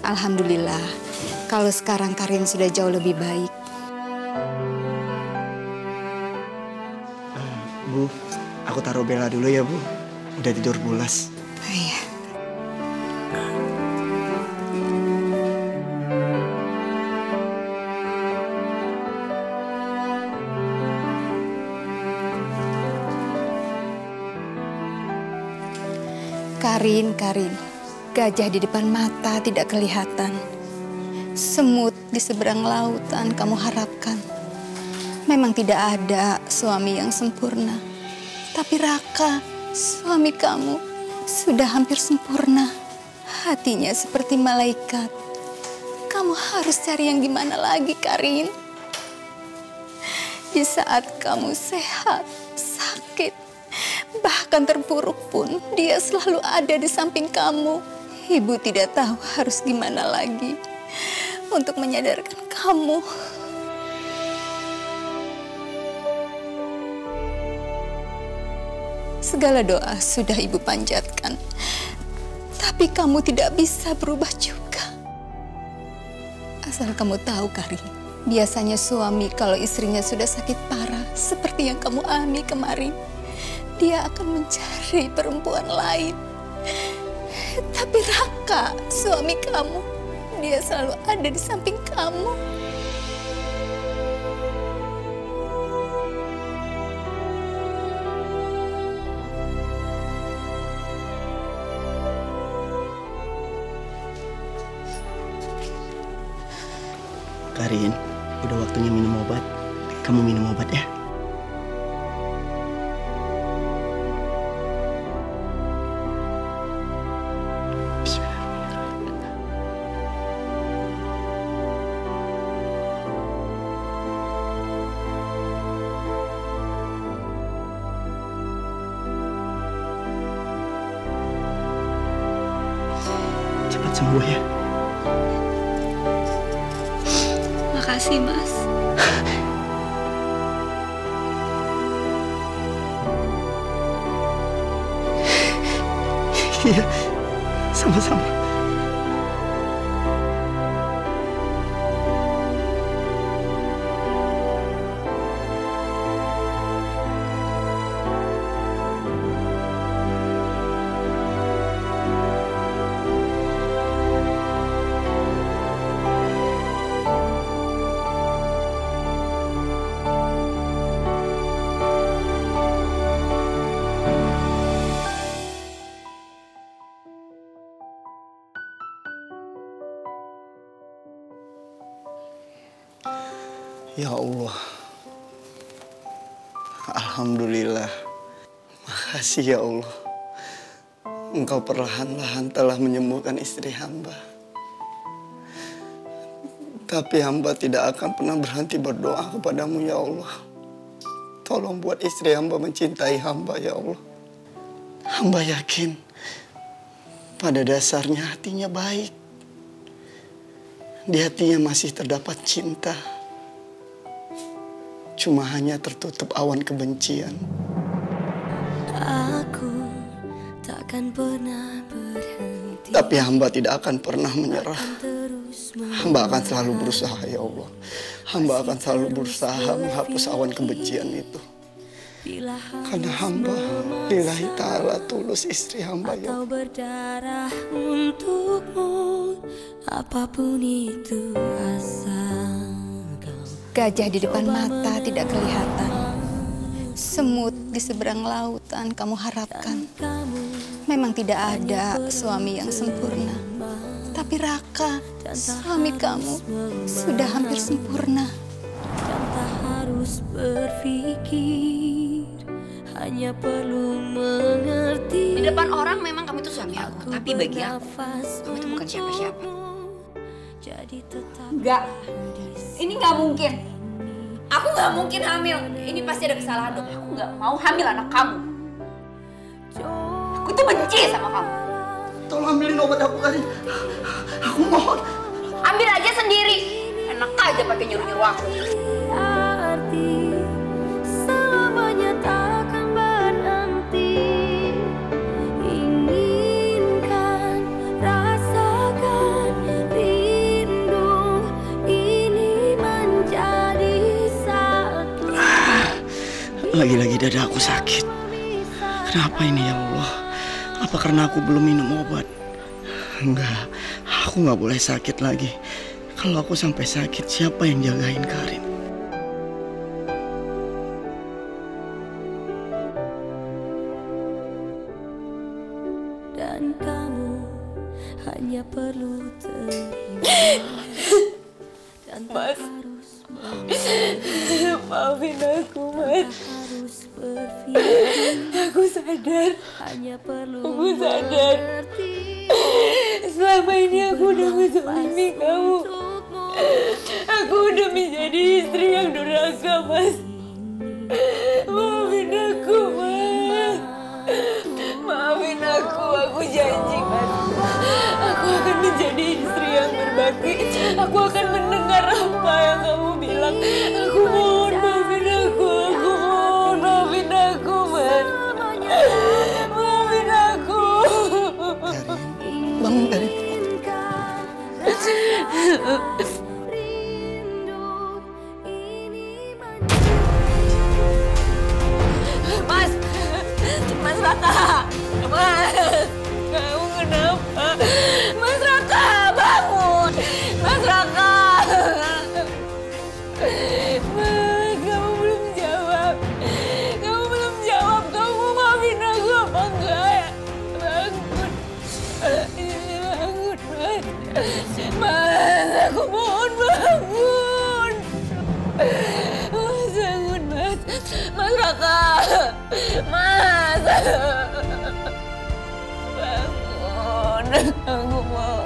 Alhamdulillah, kalau sekarang Karin sudah jauh lebih baik. Bu, aku taruh Bella dulu ya, Bu. Udah tidur pulas. Iya. Karin, gajah di depan mata tidak kelihatan. Semut di seberang lautan kamu harapkan. Memang tidak ada suami yang sempurna. Tapi Raka, suami kamu, sudah hampir sempurna. Hatinya seperti malaikat. Kamu harus cari yang gimana lagi, Karin? Di saat kamu sehat, sakit, bahkan terpuruk pun, dia selalu ada di samping kamu. Ibu tidak tahu harus gimana lagi untuk menyadarkan kamu. Segala doa sudah ibu panjatkan, tapi kamu tidak bisa berubah juga. Asal kamu tahu, Karin, biasanya suami kalau istrinya sudah sakit parah, seperti yang kamu alami kemarin, dia akan mencari perempuan lain. Tapi Raka, suami kamu, dia selalu ada di samping kamu. Karin, udah waktunya minum obat. Kamu minum obat ya. Cepat sembuh ya. Makasih, Mas. Iya, sama-sama. Ya Allah, alhamdulillah, makasih ya Allah. Engkau perlahan-lahan telah menyembuhkan istri hamba. Tapi hamba tidak akan pernah berhenti berdoa kepadamu ya Allah. Tolong buat istri hamba mencintai hamba ya Allah. Hamba yakin pada dasarnya hatinya baik. Di hatinya masih terdapat cinta. Cuma hanya tertutup awan kebencian. Aku takkan pernah berhenti. Tapi hamba tidak akan pernah menyerah. Hamba akan selalu berusaha ya Allah. Hamba akan selalu berusaha menghapus awan kebencian itu. Karena hamba lillahi ta'ala tulus istri hamba ya Allah. Berdarah untukmu, apapun itu asal. Gajah di depan mata tidak kelihatan. Semut di seberang lautan kamu harapkan. Memang tidak ada suami yang sempurna. Tapi Raka, suami kamu, sudah hampir sempurna. Dan tak harus berpikir, hanya perlu mengerti. Di depan orang memang kamu itu suami aku, tapi bagi aku, kamu itu bukan siapa-siapa. Enggak, ini nggak mungkin. Aku nggak mungkin hamil. Ini pasti ada kesalahan dong. Aku nggak mau hamil anak kamu. Aku tuh benci sama kamu. Tolong ambilin obat aku Karin. Aku mohon. Ambil aja sendiri. Enak aja pakai nyuruh-nyuruh aku. Arti selamanya takkan berhenti. Inginkan, rasakan. Lagi-lagi dada aku sakit. Kenapa ini ya Allah? Apa karena aku belum minum obat? Enggak, aku nggak boleh sakit lagi. Kalau aku sampai sakit, siapa yang jagain Karin? Dan kamu hanya perlu terima dan tak harus Maafin aku, Mas. harus berpikir. Aku sadar. Hanya perlu Aku sadar. mengerti. Selama ini aku udah ngezalimi kamu. Aku udah menjadi istri yang durhaka, Mas. Maafin aku, Mas. Maafin aku janji, Mas. Aku akan menjadi istri yang berbakti. Aku akan mendengar apa yang kamu bilang. Aku mohon maafin aku mohon maafin aku, Mas. Maafin aku. Karin, bangun Karin. Mas, Mas Raka, Mas, kamu kenapa? Mas Raka, bangun, Mas Raka. Mas, kamu belum jawab, kamu maafin aku apa enggak? Bangun, bangun, Mas, aku mohon bangun. Mas, bangun, Mas. Mas Raka. Mas. Bangun. Aku mohon.